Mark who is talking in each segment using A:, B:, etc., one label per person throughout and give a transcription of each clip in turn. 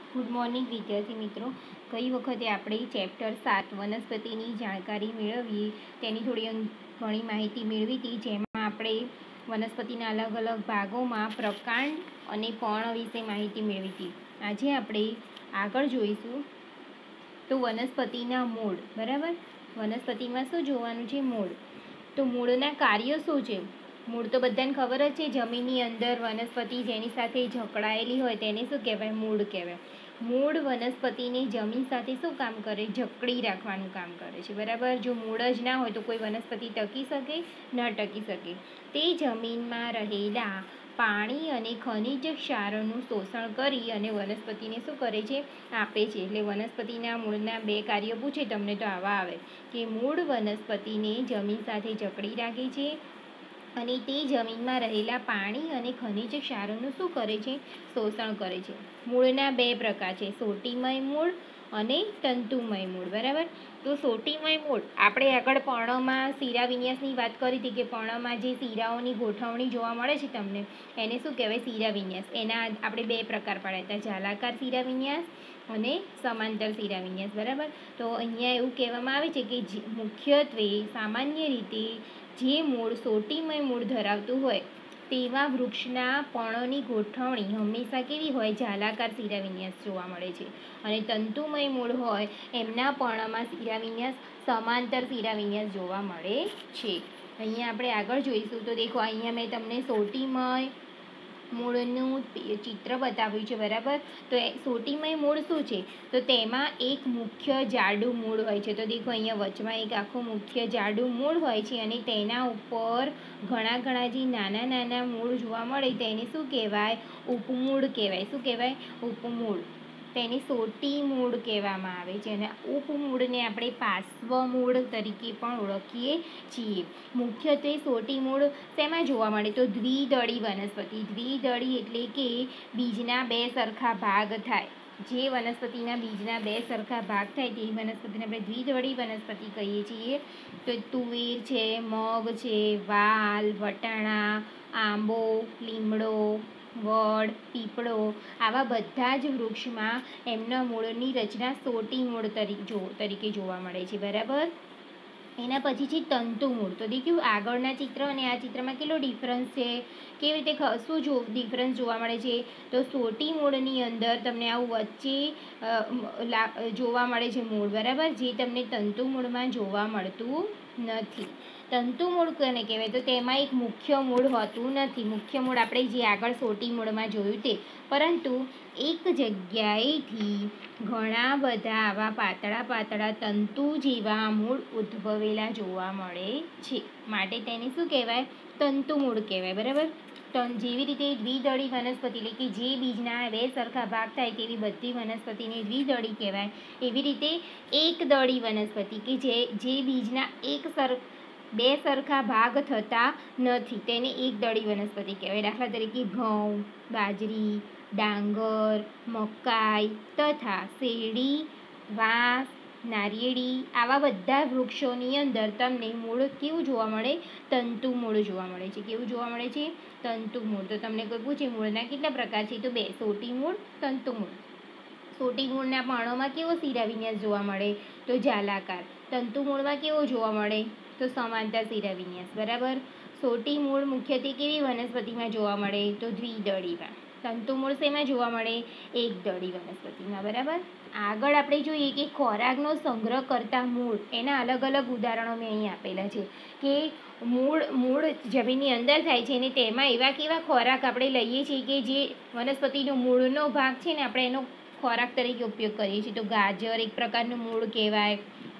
A: Good morning વિદ્યાર્થી મિત્રો. ગઈ વખતે આપણે ચેપ્ટર 7 વનસ્પતિની જાણકારી મેળવી તેની થોડી ઘણી માહિતી મેળવી હતી, જેમાં આપણે વનસ્પતિના અલગ અલગ ભાગોમાં પ્રકાંડ અને પર્ણ વિશે માહિતી મેળવી હતી. આજે આપણે આગળ જોઈશું તો વનસ્પતિના મૂળ. બરાબર, વનસ્પતિમાં શું જોવાનું છે? મૂળ. તો મૂળના કાર્યો શું છે? મૂળ તો બધાને ખબર જ છે. જમીનની અંદર વનસ્પતિ જેની સાથે જકડાયેલી હોય તેને શું કહેવાય? મૂળ કહેવાય. મૂળ વનસ્પતિને જમીન સાથે શું કામ કરે? જકડી રાખવાનું કામ કરે છે. બરાબર, જો મૂળ જ ના હોય તો કોઈ વનસ્પતિ ટકી શકે? ન ટકી શકે. તે જમીનમાં રહેલા પાણી અને ખનિજ ક્ષારોનું શોષણ કરી અને વનસ્પતિને શું કરે છે? આપે છે. એટલે વનસ્પતિના મૂળના 2 કાર્યો પૂછે તમને તો આવા આવે કે મૂળ વનસ્પતિને જમીન સાથે જકડી રાખે છે અને તે જમીનમાં રહેલા પાણી અને ખનિજ ક્ષારોનું શું કરે છે? શોષણ કરે છે. મૂળના 2 પ્રકાર છે, સોટીમય મૂળ અને તંતુમય મૂળ. બરાબર, તો સોટીમય મૂળ આપણે આગળ પર્ણમાં શિરા વિન્યાસની વાત કરી હતી કે પર્ણમાં જે શિરાઓની ગોઠવણી જોવા મળે છે તમને, એને શું કહેવાય? શિરા વિન્યાસ. એના આપણે 2 પ્રકાર પાડ્યા હતા, જાલાકાર શિરા વિન્યાસ અને સમાંતર શિરા વિન્યાસ. બરાબર, તો અહીંયા એવું કહેવામાં આવે છે કે મુખ્યત્વે સામાન્ય રીતે જે મૂળ સોટીમય મૂળ ધરાવતું હોય તેવા વૃક્ષના પર્ણોની ગોઠવણી હંમેશા કેવી હોય? જાલાકાર શિરાવિન્યાસ જોવા મળે છે. અને તંતુમય મૂળ હોય એમના પર્ણમાં શિરાવિન્યાસ સમાંતર શિરાવિન્યાસ જોવા મળે છે. અહીંયા આપણે આગળ જોઈશું તો દેખો, અહીંયા મેં તમને સોટીમય મૂળનું ચિત્ર બતાવ્યું છે. બરાબર, તો સોટીમય મૂળ શું છે? તો તેમાં એક મુખ્ય જાડું મૂળ હોય છે. તો દેખો, અહીંયા વચમાં એક આખું મુખ્ય જાડું મૂળ હોય છે અને તેના ઉપર ઘણા જે નાના નાના મૂળ જોવા મળે તેને શું કહેવાય? ઉપમૂળ કહેવાય. શું કહેવાય? ઉપમૂળ. તેને સોટી મૂળ કહેવામાં આવે છે અને ઉપમૂળને આપણે પાર્શ્વ મૂળ તરીકે પણ ઓળખીએ છીએ. મુખ્યત્વે સોટી મૂળ શેમાં જોવા મળે? તો દ્વિદળી વનસ્પતિ. દ્વિદળી એટલે કે બીજના 2 સરખા ભાગ થાય. જે વનસ્પતિના બીજના 2 સરખા ભાગ થાય તે વનસ્પતિને આપણે દ્વિદળી વનસ્પતિ કહીએ છીએ. તો તુવેર છે, મગ છે, વાલ, વટાણા, આંબો, લીમડો, વડ, પીપળો, આવા બધા જ વૃક્ષમાં એમના મૂળની રચના સોટી મૂળ તરીકે જોવા મળે છે. બરાબર, એના પછી છે તંતુ મૂળ. તો દેખ્યું આગળના ચિત્ર અને આ ચિત્રમાં કેટલો ડિફરન્સ છે? કેવી રીતે શું ડિફરન્સ જોવા મળે છે? તો સોટી મૂળની અંદર તમને આવું વચ્ચે જોવા મળે છે મૂળ. બરાબર, જે તમને તંતુ મૂળમાં જોવા મળતું નથી. તંતુ મૂળ કોને કહેવાય? તો તેમાં એક મુખ્ય મૂળ હોતું નથી. મુખ્ય મૂળ આપણે જે આગળ સોટી મૂળમાં જોયું તે, પરંતુ એક જગ્યાએથી ઘણા બધા આવા પાતળા તંતુ જેવા મૂળ ઉદ્ભવેલા જોવા મળે છે. માટે તેને શું કહેવાય? તંતુ મૂળ કહેવાય. બરાબર, જેવી રીતે દ્વિદળી વનસ્પતિ એટલે કે જે બીજના 2 સરખા ભાગ થાય તેવી બધી વનસ્પતિને દ્વિદળી કહેવાય. એવી રીતે એકદળી વનસ્પતિ કે જે બીજના 2 સરખા ભાગ થતા નથી તેને એકદળી વનસ્પતિ કહેવાય. દાખલા તરીકે ઘઉં, બાજરી, ડાંગર, મકાઈ તથા શેરડી, વાંસ, નારિયેળી આવા બધા વૃક્ષોની અંદર તમને મૂળ કેવું જોવા મળે? તંતુ મૂળ જોવા મળે છે. કેવું જોવા મળે છે? તંતુ મૂળ. તો તમને કોઈ પૂછે મૂળના કેટલા પ્રકાર છે? તો 2, સોટી મૂળ, તંતુ મૂળ. સોટી મૂળના પર્ણોમાં કેવો શિરાવિન્યાસ જોવા મળે? તો જાલાકાર. તંતુ મૂળમાં કેવો જોવા મળે? તો સમાંતર શિરાવિન્યાસ. બરાબર, સોટી મૂળ મુખ્યત્વે કેવી વનસ્પતિમાં જોવા મળે? તો દ્વિદળીમાં. તંતુ મૂળ શેમાં જોવા મળે? એકદળી વનસ્પતિમાં. બરાબર, આગળ આપણે જોઈએ કે ખોરાકનો સંગ્રહ કરતા મૂળ, એના અલગ અલગ ઉદાહરણો મેં અહીં આપેલા છે કે મૂળ જમીનની અંદર થાય છે અને તેમાં એવા કેવા ખોરાક આપણે લઈએ છીએ કે જે વનસ્પતિનો મૂળનો ભાગ છે ને આપણે એનો ખોરાક તરીકે ઉપયોગ કરીએ છીએ. તો ગાજર એક પ્રકારનું મૂળ કહેવાય,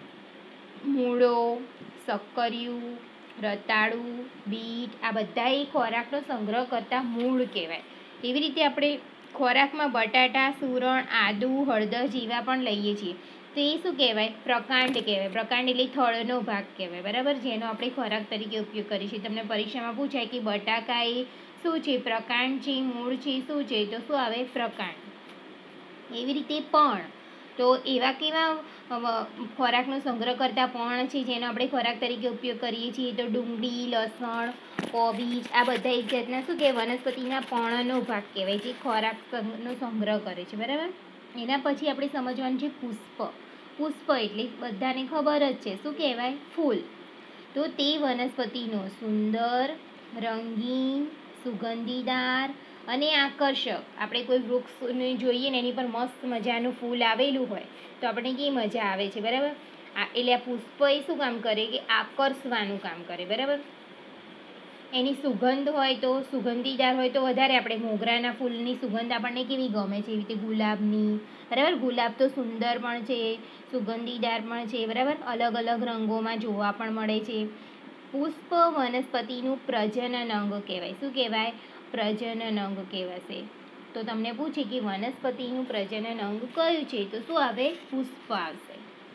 A: મૂળો, શક્કરિયું, રતાળું, બીટ આ બધા એ ખોરાકનો સંગ્રહ કરતા મૂળ કહેવાય. એવી રીતે આપણે ખોરાકમાં બટાટા, સૂરણ, આદુ, હળદર જેવા પણ લઈએ છીએ. તો એ શું કહેવાય? પ્રકાંડ કહેવાય. પ્રકાંડ એટલે થળનો ભાગ કહેવાય. બરાબર, જેનો આપણે ખોરાક તરીકે ઉપયોગ કરીએ છીએ. તમને પરીક્ષામાં પૂછાય કે બટાકા એ શું છે? પ્રકાંડ છે. મૂળ છે શું છે? તો શું આવે? પ્રકાંડ. એવી રીતે પણ તો એવા કેવા ખોરાકનો સંગ્રહ કરતા પણ છે જેનો આપણે ખોરાક તરીકે ઉપયોગ કરીએ છીએ? તો ડુંગળી, લસણ, કોબીજ આ બધા એક જાતના શું કહેવાય? વનસ્પતિના પર્ણનો ભાગ કહેવાય, જે ખોરાકનો સંગ્રહ કરે છે. બરાબર, એના પછી આપણે સમજવાનું છે પુષ્પ. પુષ્પ એટલે બધાને ખબર જ છે, શું કહેવાય? ફૂલ. તો તે વનસ્પતિનો સુંદર, રંગીન, સુગંધીદાર અને આકર્ષક, આપણે કોઈ વૃક્ષને જોઈએ ને એની પર મસ્ત મજાનું ફૂલ આવેલું હોય તો આપણને કેવી મજા આવે છે, બરાબર? એટલે આ પુષ્પ એ શું કામ કરે કે આકર્ષવાનું કામ કરે, બરાબર? એની સુગંધ હોય તો સુગંધીદાર હોય તો વધારે, આપણે મોગરાના ફૂલની સુગંધ આપણને કેવી ગમે છે, એવી રીતે ગુલાબની, બરાબર? ગુલાબ તો સુંદર પણ છે, સુગંધીદાર પણ છે, બરાબર? અલગ અલગ રંગોમાં જોવા પણ મળે છે. પુષ્પ વનસ્પતિનું પ્રજનન અંગ કહેવાય. શું કહેવાય? પ્રજનન અંગ કહેવાશે. તો તમને પૂછે કે વનસ્પતિનું પ્રજનન અંગ કયું છે, તો શું આવે? પુષ્પ આવશે.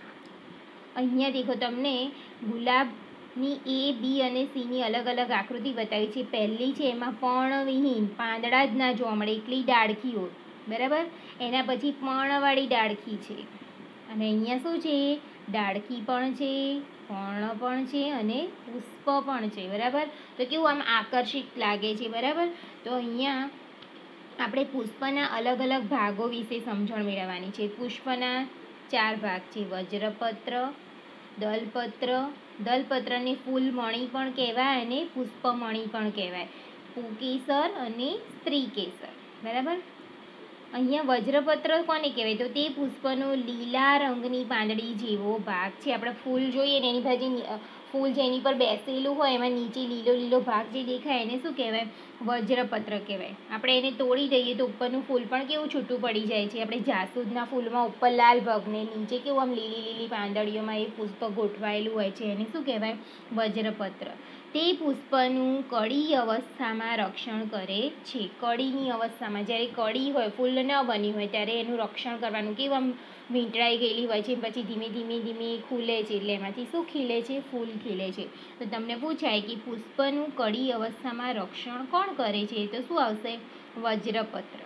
A: અહીંયા દેખો, તમને ગુલાબની A, B અને C ની અલગ અલગ આકૃતિ બતાવી છે. પહેલી છે એમાં પર્ણવિહીન, પાંદડા જ ના જોવા મળે, એકલી ડાળખીઓ, બરાબર? એના પછી પર્ણવાળી ડાળખી છે, અને અહીંયા શું છે? ડાળખી પણ છે, પર્ણ પણ છે અને પુષ્પ પણ છે, બરાબર? તો કેવું આમ આકર્ષિત લાગે છે, બરાબર? તો અહીંયા આપણે પુષ્પના અલગ અલગ ભાગો વિશે સમજણ મેળવવાની છે. પુષ્પના 4 ભાગ છે: વજ્રપત્ર, દલપત્ર, દલપત્રને ફૂલમણી પણ કહેવાય અને પુષ્પમણી પણ કહેવાય, પુંકેસર અને સ્ત્રીકેસર, બરાબર? અહીંયા વજ્રપત્ર કોને કહેવાય? તો તે પુષ્પનો લીલા રંગની પાંદડી જેવો ભાગ છે. આપણે ફૂલ જોઈએ ને એની બાજુ ફૂલ જેની પર બેસેલું હોય એમાં નીચે લીલો લીલો ભાગ જે દેખાય એને શું કહેવાય? વજ્રપત્ર કહેવાય. આપણે એને તોડી દઈએ તો ઉપરનું ફૂલ પણ કેવું છૂટું પડી જાય છે. આપણે જાસૂદના ફૂલમાં ઉપર લાલ ભાગને નીચે કેવું આમ લીલી લીલી પાંદડીઓમાં એ પુષ્પ ગોઠવાયેલું હોય છે, એને શું કહેવાય? વજ્રપત્ર. તે પુષ્પનું કળી અવસ્થામાં રક્ષણ કરે છે. કળીની અવસ્થામાં, જ્યારે કળી હોય, ફૂલ ન બની હોય ત્યારે એનું રક્ષણ કરવાનું. કેવું આમ વીંટળાઈ ગયેલી હોય છે, પછી ધીમે ધીમે ધીમે ખુલે છે, એટલે એમાંથી શું ખીલે છે? ફૂલ ખીલે છે. તો તમને પૂછાય કે પુષ્પનું કળી અવસ્થામાં રક્ષણ કોણ કરે છે, તો શું આવશે? વજ્રપત્ર.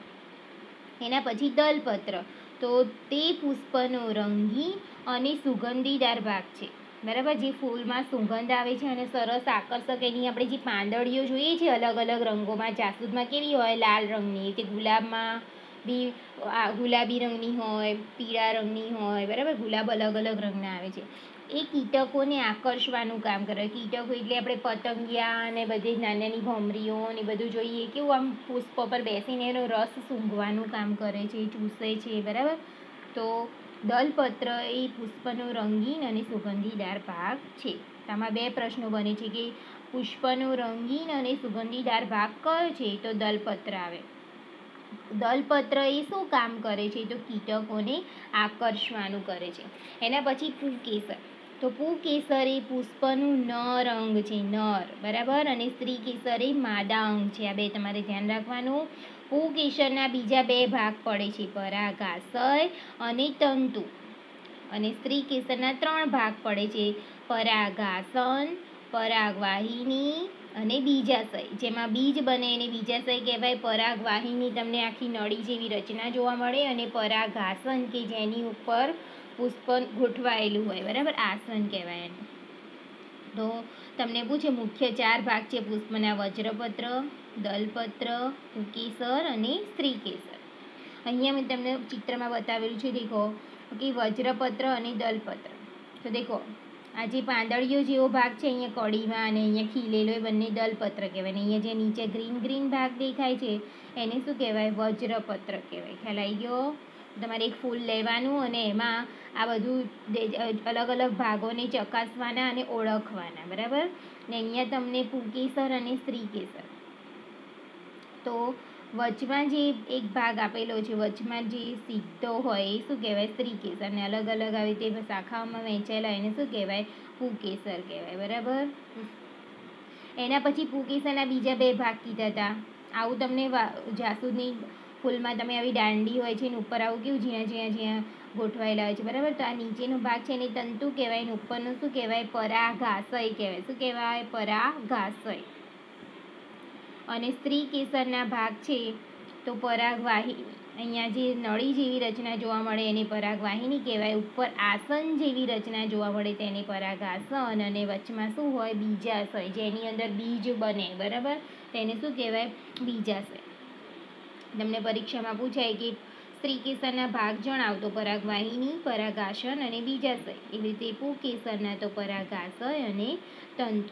A: એના પછી દલપત્ર. તો તે પુષ્પનો રંગીન અને સુગંધીદાર ભાગ છે, બરાબર? જે ફૂલમાં સુગંધ આવે છે અને સરસ આકર્ષક એની આપણે જે પાંદડીઓ જોઈએ છે અલગ અલગ રંગોમાં, જાસૂદમાં કેવી હોય? લાલ રંગની, તે ગુલાબમાં બી ગુલાબી રંગની હોય, પીળા રંગની હોય, બરાબર? ગુલાબ અલગ અલગ રંગના આવે છે. એ કીટકોને આકર્ષવાનું કામ કરે. કીટકો એટલે આપણે પતંગિયા અને બધી નાની નાની ભમરીઓ ને બધું જોઈએ, કેવું આમ પુષ્પ પર બેસીને એનો રસ સૂંઘવાનું કામ કરે છે, ચૂસે છે, બરાબર? તો દલપત્ર એ પુષ્પનો રંગીન અને સુગંધીદાર ભાગ છે. આમાં 2 પ્રશ્નો બને છે કે પુષ્પનો રંગીન અને સુગંધીદાર ભાગ કયો છે, તો દલપત્ર આવે. દલપત્ર એ શું કામ કરે છે, તો કીટકોને આકર્ષવાનું કરે છે. એના પછી પુંકેસર. તો પુંકેસર એ પુષ્પનું નર અંગ છે, નર, બરાબર? અને સ્ત્રીકેસર એ માદા અંગ છે. આ 2 તમારે ધ્યાન રાખવાનું. પુંકેસરના બીજા 2 ભાગ પડે છે, પરાગાશય અને તંતુ. અને સ્ત્રીકેસરના 3 ભાગ પડે છે, પરાગાસન, પરાગવાહિની અને બીજાશય. જેમાં બીજ બને એને બીજાશય કહેવાય. પરાગવાહિની તમને આખી નળી જેવી રચના જોવા મળે, અને પરાગાસન કે જેની ઉપર પુષ્પ ગોઠવાયેલું હોય, બરાબર? આસન કહેવાય એને. તો તમને પૂછે મુખ્ય 4 ભાગ છે પુષ્પના: વજ્રપત્ર, દલપત્ર, પુંકેસર અને સ્ત્રીકેસર. અહીંયા મેં તમને ચિત્રમાં બતાવેલું છે, દેખો કે વજ્રપત્ર અને દલપત્ર. તો દેખો, આ જે પાંદડીઓ જેવો ભાગ છે અહીંયા કળીમાં અને અહીંયા ખીલેલો એ બંને દલપત્ર કહેવાય. ને અહીંયા જે નીચે ગ્રીન ગ્રીન ભાગ દેખાય છે એને શું કહેવાય? વજ્રપત્ર કહેવાય. ખ્યાલ આવી ગયો? તમારે એક ફૂલ લેવાનું અને એમાં આ બધું અલગ અલગ ભાગોને ચકાસવાના અને ઓળખવાના, બરાબર? ને અહીંયા તમને પુંકેસર અને સ્ત્રીકેસર. તો વચમાં જે એક ભાગ આપેલો છે, વચમાં જે સીધો હોય એ શું કહેવાય? સ્ત્રીકેસર. અને અલગ અલગ આવી રીતે શાખાઓમાં વહેંચાયેલા એને શું કહેવાય? પુંકેસર કહેવાય, બરાબર? એના પછી પુંકેસરના બીજા 2 ભાગ કીધા હતા. આવું તમને જાસૂદની ફૂલમાં તમે આવી દાંડી હોય છે ને ઉપર આવું કેવું જ્યાં ગોઠવાયેલા હોય છે, બરાબર? તો આ નીચેનો ભાગ છે એને તંતુ કહેવાય, ને ઉપરનું શું કહેવાય? પરાગાશય કહેવાય. શું કહેવાય? પરાગાશય. અને સ્ત્રીકેસરના ભાગ છે તો પરાગવાહિની. અહીંયા જે નળી જેવી રચના જોવા મળે એને પરાગવાહિની કહેવાય. ઉપર આસન જેવી રચના જોવા મળે તેને પરાગાસન. અને વચમાં શું હોય? બીજાશય, જેની અંદર બીજ બને, બરાબર? તેને શું કહેવાય? બીજાશય. તમને પરીક્ષામાં પૂછાય કે સ્ત્રીકેસરના ભાગ જણાવો તો પરાગવાહિની, પરાગાસન અને બીજાશય. એવી રીતે પુંકેસરના તો પરાગાશય અને તંતુ.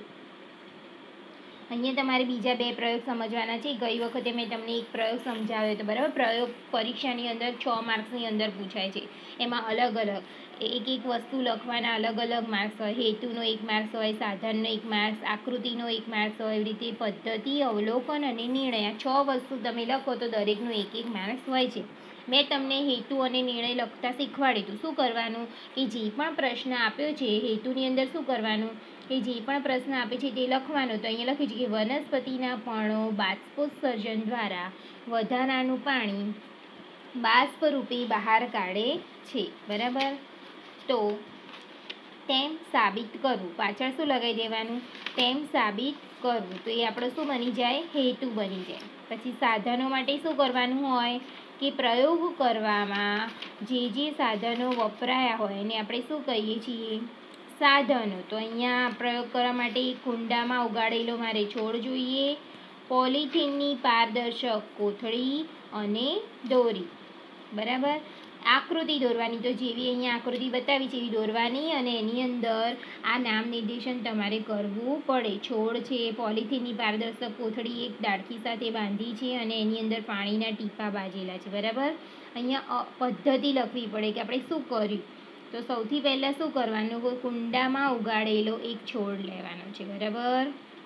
A: અહીંયા તમારે બીજા 2 પ્રયોગ સમજવાના છે. ગઈ વખતે મેં તમને એક પ્રયોગ સમજાવ્યો હતો, બરાબર. પ્રયોગ પરીક્ષાની અંદર 6 માર્ક્સની અંદર પૂછાય છે. એમાં અલગ અલગ એક વસ્તુ લખવાના અલગ અલગ માર્ક્સ હોય. હેતુનો 1 માર્ક્સ હોય, સાધનનો 1 માર્ક્સ, આકૃતિનો 1 માર્ક્સ હોય. એવી રીતે પદ્ધતિ, અવલોકન અને નિર્ણય, આ 6 વસ્તુ તમે લખો તો દરેકનો 1 માર્ક્સ હોય છે. મેં તમને હેતુ અને નિર્ણય લખતા શીખવાડ્યું હતું. શું કરવાનું કે જે પણ પ્રશ્ન આપ્યો છે હેતુની અંદર શું કરવાનું કે જે પણ પ્રશ્ન આપે છે તે લખવાનો. તો અહીંયા લખ્યું છે કે વનસ્પતિના પર્ણો બાષ્પોત્સર્જન દ્વારા વધારાનું પાણી બાષ્પ રૂપે બહાર કાઢે છે, બરાબર. તો તેમ સાબિત કરવું. પાછળ શું લગાવી દેવાનું? તેમ સાબિત કરવું. તો એ આપણો શું બની જાય? હેતુ બની જાય. પછી સાધનો માટે શું કરવાનું હોય કે પ્રયોગ કરવામાં જે સાધનો વપરાયા હોય એને આપણે શું કહીએ છીએ? સાધનો. તો અહીંયા પ્રયોગ કરવા માટે કુંડામાં ઉગાડેલો મારે છોડ જોઈએ, પોલિથીનની પારદર્શક કોથળી અને દોરી, બરાબર. આકૃતિ દોરવાની. તો જેવી અહીંયા આકૃતિ બતાવી છે એવી દોરવાની અને એની અંદર આ નામ નિર્દેશન તમારે કરવું પડે. છોડ છે, પોલિથીનની પારદર્શક કોથળી એક ડાળખી સાથે બાંધી છે અને એની અંદર પાણીના ટીપા બાજેલા છે, બરાબર. અહીંયા પદ્ધતિ લખવી પડે કે આપણે શું કર્યું. તો સૌથી પહેલાં શું કરવાનું? કુંડામાં ઉગાડેલો એક છોડ લેવાનો છે, બરાબર.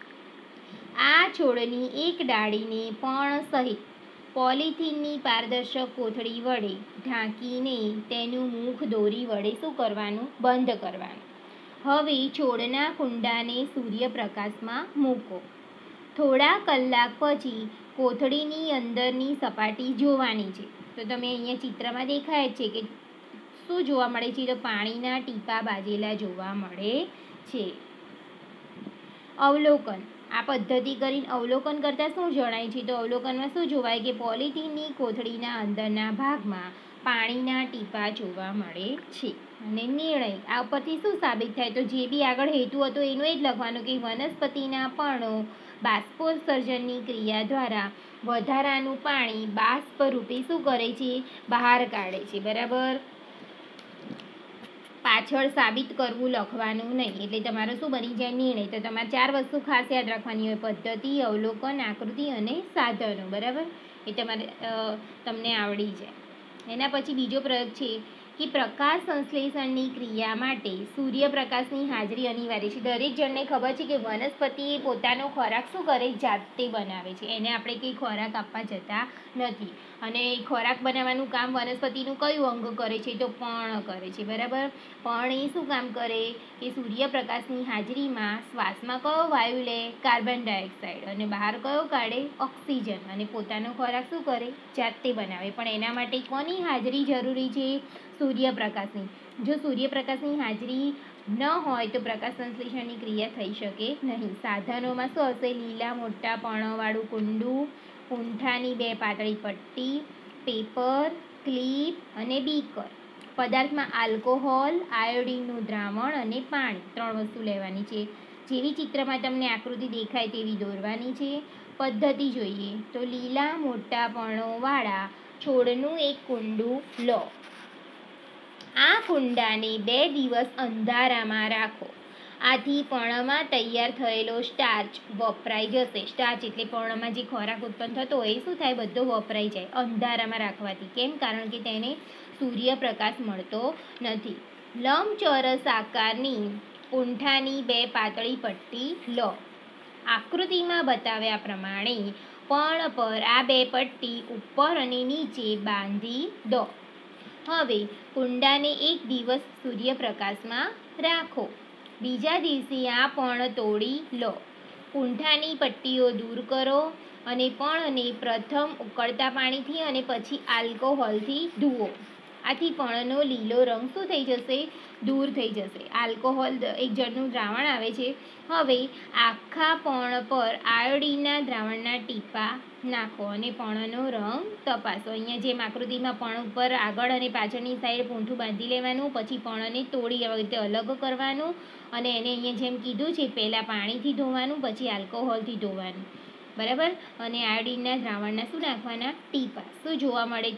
A: આ છોડની એક ડાળીને પણ સહિત પોલિથીનની પારદર્શક કોથળી વડે ઢાંકીને તેનું મુખ દોરી વડે શું કરવાનું? બંધ કરવાનું. હવે છોડના કુંડાને સૂર્યપ્રકાશમાં મૂકો. થોડા કલાક પછી કોથળીની અંદરની સપાટી જોવાની છે. તો તમે અહીંયા ચિત્રમાં દેખાય છે કે શું જોવા મળે છે? તો પાણીના ટીપા બાજેલા જોવા મળે છે. અવલોકન. આ પદ્ધતિ કરીને અવલોકન કરતાં શું જણાય છે? તો અવલોકનમાં શું જોવાય કે પોલિથીનની કોથળીના અંદરના ભાગમાં પાણીના ટીપા જોવા મળે છે. અને નિર્ણય. આ ઉપરથી શું સાબિત થાય? તો જે બી આગળ હેતુ હતો એનું એ જ લખવાનું કે વનસ્પતિના પર્ણો બાષ્પોત્સર્જનની ક્રિયા દ્વારા વધારાનું પાણી બાષ્પ રૂપે શું કરે છે? બહાર કાઢે છે, બરાબર. પાછળ સાબિત કરવું લખવાનું નહીં. એટલે તમારો શું બની જાય? નિર્ણય. તો તમારે 4 વસ્તુ ખાસ યાદ રાખવાની હોય: પદ્ધતિ, અવલોકન, આકૃતિ અને સાધનો, બરાબર. એ તમારે તમને આવડી જાય. એના પછી બીજો પ્રયોગ છે કે પ્રકાશ સંશ્લેષણની ક્રિયા માટે સૂર્યપ્રકાશની હાજરી અનિવાર્ય છે. દરેક જણને ખબર છે કે વનસ્પતિ પોતાનો ખોરાક શું કરે? જાતે બનાવે છે. એને આપણે કંઈ ખોરાક આપવા જતા નથી. અને ખોરાક બનાવવાનું કામ વનસ્પતિનું કયું અંગ કરે છે? તો પર્ણ કરે છે, બરાબર. પર્ણ એ શું કામ કરે કે સૂર્યપ્રકાશની હાજરીમાં શ્વાસમાં કયો વાયુ લે? Carbon dioxide. અને બહાર કયો કાઢે? ઓક્સિજન. અને પોતાનો ખોરાક શું કરે? જાતે બનાવે. પણ એના માટે કોની હાજરી જરૂરી છે? સૂર્યપ્રકાશની. જો સૂર્યપ્રકાશની હાજરી ન હોય તો પ્રકાશ સંશ્લેષણની ક્રિયા થઈ શકે નહીં. સાધનોમાં શું હશે? લીલા મોટા પર્ણોવાળું કુંડું, પૂંઠાની 2 પાતળી પટ્ટી, પેપર, ક્લિપ અને બીકર. પદાર્થમાં આલ્કોહોલ, આયોડિનનું દ્રાવણ અને પાણી. 3 વસ્તુ લેવાની છે. જેવી ચિત્રમાં તમને આકૃતિ દેખાય તેવી દોરવાની છે. પદ્ધતિ જોઈએ તો લીલા મોટા પર્ણોવાળા છોડનું એક કુંડું લો. આ કુંડાને 2 દિવસ અંધારામાં રાખો. આથી પર્ણમાં તૈયાર થયેલો સ્ટાર્ચ વપરાઈ જશે. સ્ટાર્ચ એટલે પર્ણમાં જે ખોરાક ઉત્પન્ન થતો હોય એ શું થાય? બધો વપરાઈ જાય અંધારામાં રાખવાથી. કેમ? કારણ કે તેને સૂર્યપ્રકાશ મળતો નથી. લંબચોરસ આકારની પૂંઠાની 2 પાતળી પટ્ટી લો. આકૃતિમાં બતાવ્યા પ્રમાણે પર્ણ પર આ 2 પટ્ટી ઉપર અને નીચે બાંધી દો. હવે કુંડાને 1 દિવસ સૂર્યપ્રકાશમાં રાખો. બીજા દિવસે આ પર્ણ તોડી લો. પૂંઠાની પટ્ટીઓ દૂર કરો અને પર્ણને પ્રથમ ઉકળતા પાણીથી અને પછી આલ્કોહોલથી ધુઓ. આથી પર્ણનો લીલો રંગ શું થઈ જશે? દૂર થઈ જશે. આલ્કોહોલ એક જળનું દ્રાવણ આવે છે. હવે આખા પર્ણ પર આયોડિનના દ્રાવણના ટીપા નાખો અને પર્ણનો રંગ તપાસો. અહીંયા જેમ આકૃતિમાં પર્ણ ઉપર આગળ અને પાછળની સાઈડ પૂંઠું બાંધી લેવાનું. પછી પર્ણને તોડી આવી રીતે અલગ કરવાનું અને એને અહીંયા જેમ કીધું છે પહેલાં પાણીથી ધોવાનું, પછી આલ્કોહોલથી ધોવાનું, બરાબર. અને આયોડિનના દ્રાવણના શું નાખવાના? ટીપા. શું જોવા મળે? તો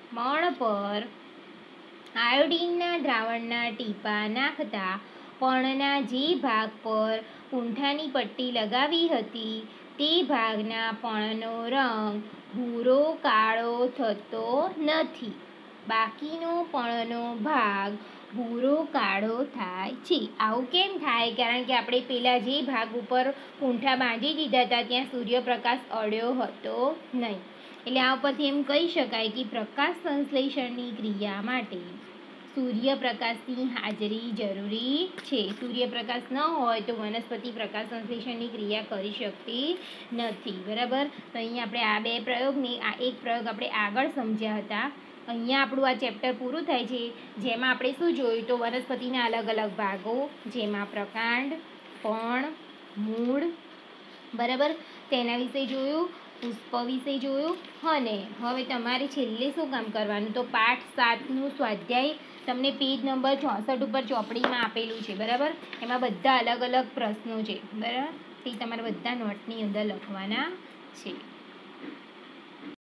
A: મણ પર આયોડીનના દ્રાવણના ટીપા નાખતા પણના જે ભાગ પર પૂંઠાની પટ્ટી લગાવી હતી તે ભાગના પણનો રંગ ભૂરો કાળો થતો નથી. બાકીનો પણનો ભાગ ભૂરો કાળો થાય છે. આવું કેમ થાય? કારણ કે આપણે પેલા જે ભાગ ઉપર પૂંઠા બાંધી દીધા હતા ત્યાં સૂર્યપ્રકાશ અડ્યો હતો નહીં. એટલે આ ઉપરથી એમ કહી શકાય કે પ્રકાશ સંશ્લેષણની ક્રિયા માટે સૂર્યપ્રકાશની હાજરી જરૂરી છે. સૂર્યપ્રકાશ ન હોય તો વનસ્પતિ પ્રકાશ સંશ્લેષણની ક્રિયા કરી શકતી નથી. બરાબર? તો અહીંયા આપણે આ બે પ્રયોગને આ એક પ્રયોગ આપણે આગળ સમજ્યા હતા. અહીંયા આપણું આ ચેપ્ટર પૂરું થાય છે, જેમાં આપણે શું જોયું? તો વનસ્પતિના અલગ અલગ ભાગો, જેમાં પ્રકાંડ, પણ, મૂળ, બરાબર, તેના વિશે જોયું, પુષ્પ વિશે જોયું. અને હવે તમારે છેલ્લે શું કામ કરવાનું? તો પાઠ 7નું સ્વાધ્યાય તમને પેજ નંબર 64 ઉપર ચોપડીમાં આપેલું છે. બરાબર? એમાં બધા અલગ અલગ પ્રશ્નો છે. બરાબર? તે તમારે બધા નોટની અંદર લખવાના છે.